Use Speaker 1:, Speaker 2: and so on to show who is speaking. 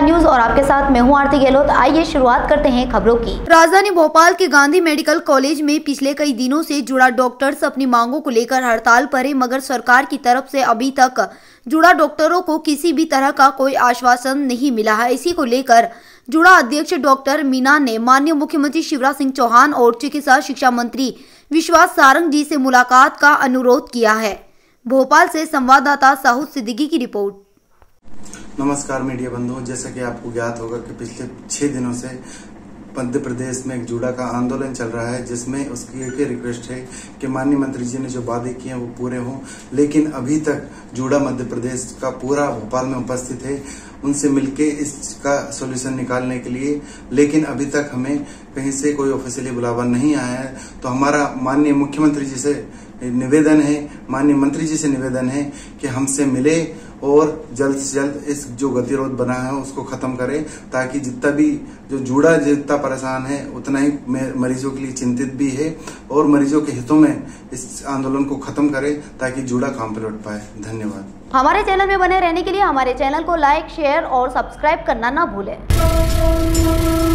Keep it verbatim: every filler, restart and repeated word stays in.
Speaker 1: News और आपके साथ मैं हूं आरती गहलोत। आइए शुरुआत करते हैं खबरों की।
Speaker 2: राजधानी भोपाल के गांधी मेडिकल कॉलेज में पिछले कई दिनों से जुड़ा डॉक्टर्स अपनी मांगों को लेकर हड़ताल पर है, मगर सरकार की तरफ से अभी तक जुड़ा डॉक्टरों को किसी भी तरह का कोई आश्वासन नहीं मिला है। इसी को लेकर जुड़ा अध्यक्ष डॉक्टर मीना ने माननीय मुख्यमंत्री शिवराज सिंह चौहान और चिकित्सा शिक्षा मंत्री विश्वास सारंग जी से मुलाकात का अनुरोध किया है। भोपाल से संवाददाता साहूद सिद्दीकी की रिपोर्ट।
Speaker 3: नमस्कार मीडिया बंधुओं, जैसा कि आपको ज्ञात होगा कि पिछले छह दिनों से मध्य प्रदेश में एक जूडा का आंदोलन चल रहा है, जिसमें उसकी एक ही रिक्वेस्ट है कि माननीय मंत्री जी ने जो वादे किए हैं वो पूरे हों। लेकिन अभी तक जूडा मध्य प्रदेश का पूरा भोपाल में उपस्थित है उनसे मिलके इसका सॉल्यूशन निकालने के लिए, लेकिन अभी तक हमें कहीं से कोई ऑफिशियली बुलावा नहीं आया है। तो हमारा माननीय मुख्यमंत्री जी से निवेदन है, माननीय मंत्री जी से निवेदन है कि हमसे मिले और जल्द से जल्द इस जो गतिरोध बना है उसको खत्म करें, ताकि जितना भी जो जुड़ा जितना परेशान है उतना ही मरीजों के लिए चिंतित भी है और मरीजों के हितों में इस आंदोलन को खत्म करें ताकि जुड़ा काम पर लौट पाए। धन्यवाद।
Speaker 1: हमारे चैनल में बने रहने के लिए हमारे चैनल को लाइक, शेयर और सब्सक्राइब करना ना भूलें।